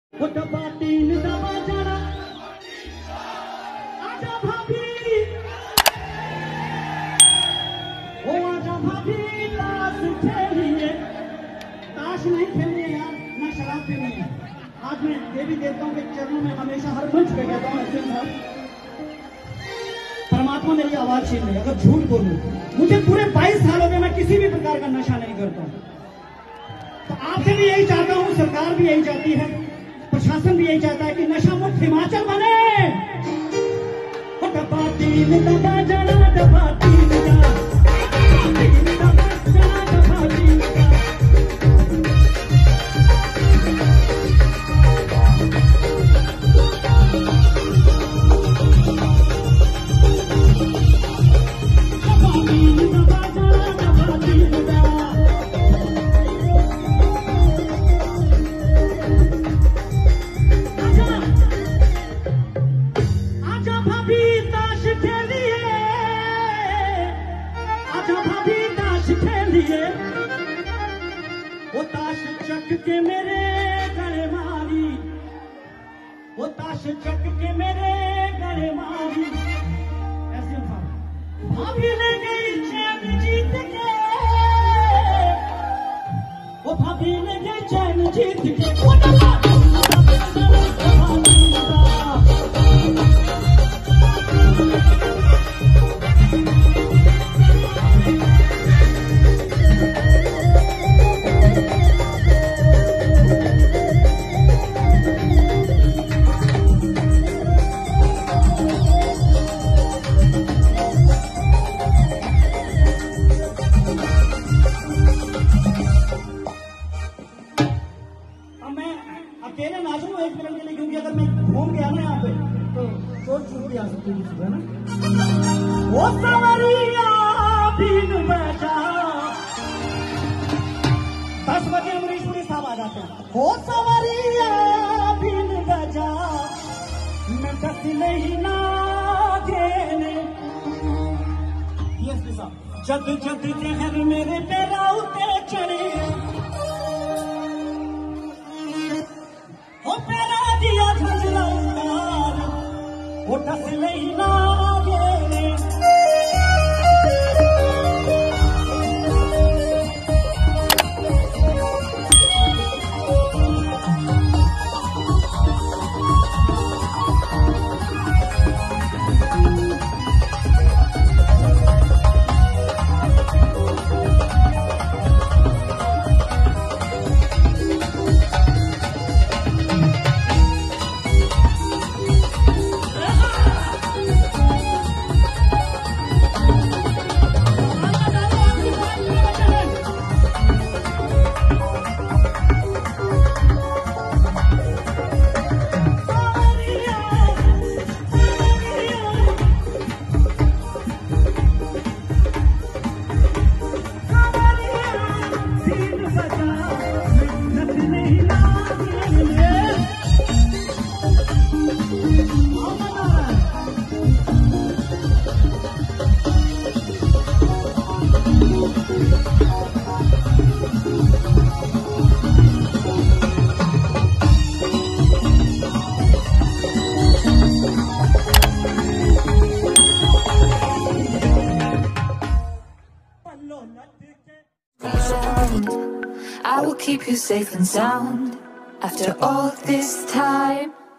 वो डब्बा तीन दबा जाना आजा भाभी ओ आजा भाभी ताश खेलिए ताश नहीं खेलनी है यार ना शराब पीनी है। आज मैं देवी देवताओं के चरणों में हमेशा हर मंच पे कहता हूँ ऐसे साहब परमात्मा मेरी आवाज छीन ले। अगर झूठ बोलूं मुझे पूरे 22 सालों में मैं किसी भी प्रकार का नशा नहीं करता हूं। तो आपसे भी यही चाहता हूं, सरकार भी यही चाहती है, प्रशासन भी यही चाहता है कि नशा मुक्त हिमाचल बने। डब्बा तीन दबा जाना डब्बा तीन जा वो ताश चक के मेरे गले मारी, वो ताश चक के मेरे गले मारी। ऐसे भाभी ले गई चैन जीत के, वो भाभी ले गई चैन जीत के। अकेले नाचूंगा 1 मिनट के लिए, क्योंकि अगर मैं घूम गया ना यहाँ पे तो चोट चूट भी आ सकती है ना। वो सवरिया बीन बजा 10 बजे अमरीशपुरी साहब आ जाते हैं। वो सवरिया बीन बजा मैं 10 महीना गेने जद जद जहर मेरे पैरा उते चढ़े, वो पैरा दिया झंझला उतार वो 10 महीना गेने। I will keep you safe and sound after all this time.